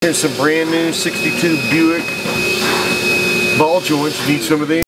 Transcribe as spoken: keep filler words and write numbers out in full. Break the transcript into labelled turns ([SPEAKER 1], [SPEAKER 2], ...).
[SPEAKER 1] Here's some brand new sixty-two Buick ball joints. Need some of these?